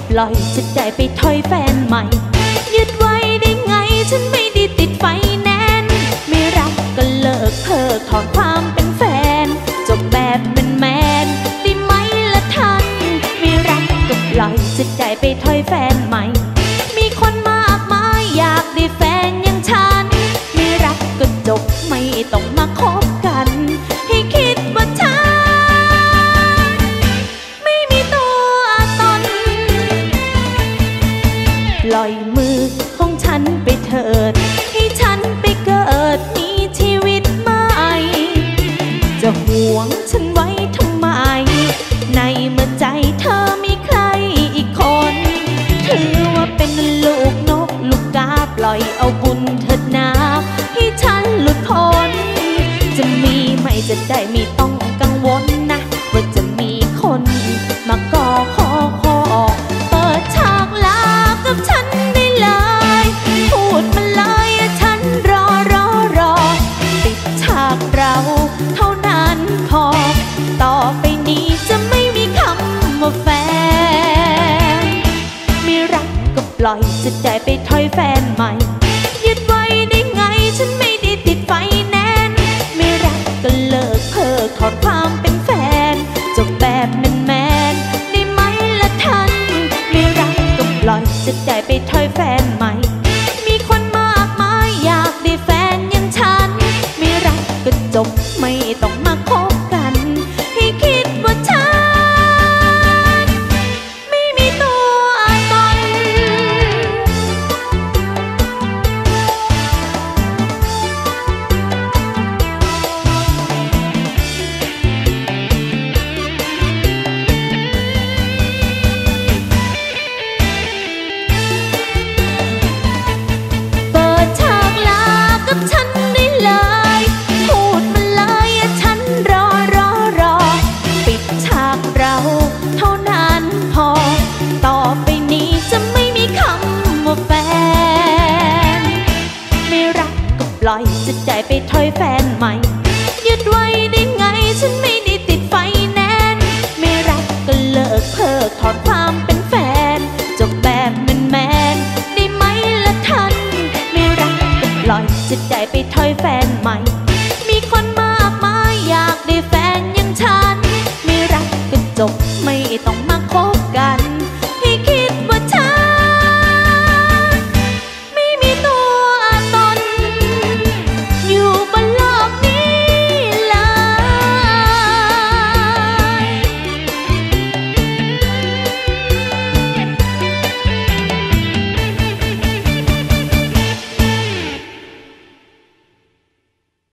ปล่อยจิตใจไปถอยแฟนใหม่ยึดไว้ได้ไงฉันไม่ได้ติดไฟแนนซ์ไม่รักก็เลิกเพิกถอนความเป็นแฟนจบแบบเป็นแมนได้ไหมละท่านไม่รักก็ปล่อยจิตใจไปถอยแฟนใหม่มีคนมากมายอยากได้แฟนอย่างฉันไม่รักก็จบไม่ต้องมาคบกันให้คิดว่าฉันไม่มีตัวตนปล่อยมือของฉันไปเถิดให้ฉันไปเกิดมีชีวิตใหม่จะห่วงฉันไว้ทำไมในเมื่อใจเธอมีใครอีกคนถือว่าเป็นลูกนกลูกกาปล่อยเอาบุญเถิดนาให้ฉันหลุดพ้นจะมีไม่จะได้ไม่ต้องกังวลนะว่าจะมีคนมาก่อขอเปิดฉากลากับฉันได้เลยพูดมาเลยฉันรอปิดฉากเราเท่านั้นพอต่อไปนี้จะไม่มีคำว่าแฟนไม่รักก็ปล่อยจิตใจไปถอยแฟนใหม่ยึดไว้ได้ไงฉันไม่ได้ติดไฟแนนซ์ไม่รักก็เลิกเพิกถอนความเป็นแฟนจบแบบแมนได้ไหมละท่านไม่รักก็ปล่อยจิตใจไปถอยแฟนใหม่มีคนมากมายอยากได้แฟนอย่างฉันไม่รักก็จบไม่ต้องมาคบกันให้คิดว่าฉันไม่มีตัวตนเปิดฉากลากับฉันได้เลยพูดมาเลยฉันรอปิดฉากเราเท่านั้นพอต่อไปนี้จะไม่มีคำว่าแฟนไม่รักก็ปล่อยจิตใจไปถอยแฟนใหม่ยึดไว้ได้ไงฉันไม่ได้ติดไฟแนนซ์ไม่รักก็เลิกเพิกถอนความเป็นแฟนจบแบบแมนได้ไหมละท่านไม่รักก็ปล่อยจิตใจไปถอยแฟนใหม่มีคนมากมายอยากได้แฟนอย่างฉันไม่รักก็จบไม่ต้องมาคบกัน